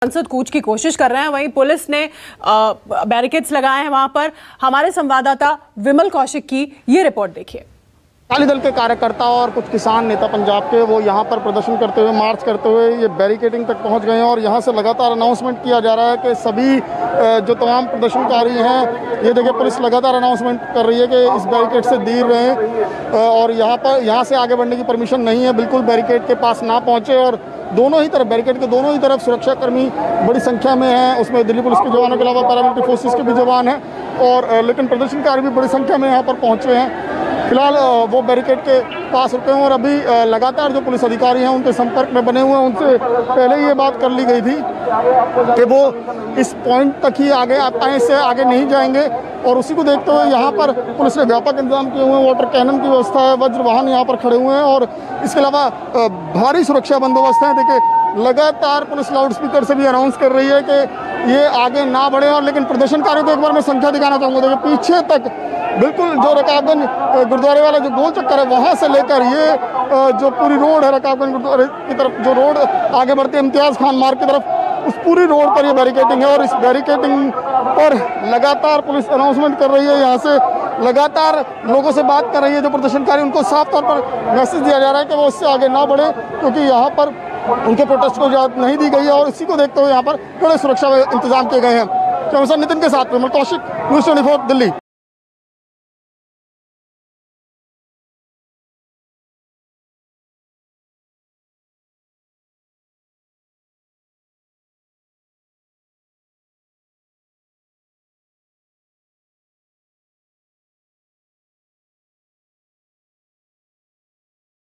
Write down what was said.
संसद कूच की कोशिश कर रहे हैं, वहीं पुलिस ने बैरिकेड्स लगाए हैं वहां पर। हमारे संवाददाता विमल कौशिक की ये रिपोर्ट देखिए। अकाली दल के कार्यकर्ता और कुछ किसान नेता पंजाब के वो यहाँ पर प्रदर्शन करते हुए, मार्च करते हुए ये बैरिकेडिंग तक पहुँच गए हैं और यहाँ से लगातार अनाउंसमेंट किया जा रहा है कि सभी जो तमाम प्रदर्शनकारी हैं, ये देखिए पुलिस लगातार अनाउंसमेंट कर रही है कि इस बैरिकेड से दूर रहें और यहाँ से आगे बढ़ने की परमिशन नहीं है, बिल्कुल बैरिकेड के पास ना पहुँचे। और दोनों ही तरफ, बैरिकेड के दोनों ही तरफ सुरक्षाकर्मी बड़ी संख्या में हैं, उसमें दिल्ली पुलिस के जवानों के अलावा पैरामिलिट्री फोर्सेस के भी जवान हैं और लेकिन प्रदर्शनकारी भी बड़ी संख्या में यहाँ पर पहुँचे हैं। फिलहाल वो बैरिकेड के पास रुके हैं और अभी लगातार जो पुलिस अधिकारी हैं उनके संपर्क में बने हुए हैं। उनसे पहले ही ये बात कर ली गई थी कि वो इस पॉइंट तक ही आगे आए, इससे आगे नहीं जाएंगे और उसी को देखते हुए यहाँ पर पुलिस ने व्यापक इंतजाम किए हुए हैं। वाटर कैनन की व्यवस्था है, वज्र वाहन यहाँ पर खड़े हुए हैं और इसके अलावा भारी सुरक्षा बंदोबस्त है। देखिए लगातार पुलिस लाउड स्पीकर से भी अनाउंस कर रही है कि ये आगे ना बढ़े और लेकिन प्रदर्शनकारियों को एक बार मैं संख्या दिखाना चाहूँगा। देखिए पीछे तक बिल्कुल जो रकाबगंज गुरुद्वारे वाला जो गोल चक्कर है वहाँ से लेकर ये जो पूरी रोड है रकाबगंज गुरुद्वारे की तरफ, जो रोड आगे बढ़ती है इम्तियाज़ खान मार्ग की तरफ, उस पूरी रोड पर ये बैरिकेडिंग है और इस बैरिकेडिंग पर लगातार पुलिस अनाउंसमेंट कर रही है। यहाँ से लगातार लोगों से बात कर रही है जो प्रदर्शनकारी, उनको साफ तौर पर मैसेज दिया जा रहा है कि वो इससे आगे ना बढ़े क्योंकि यहाँ पर उनके प्रोटेस्ट को इजाज़त नहीं दी गई है और इसी को देखते हुए यहाँ पर कड़े सुरक्षा इंतजाम किए गए हैं। कैमरा नितिन के साथ विमल कौशिक, न्यूज़ 24 दिल्ली।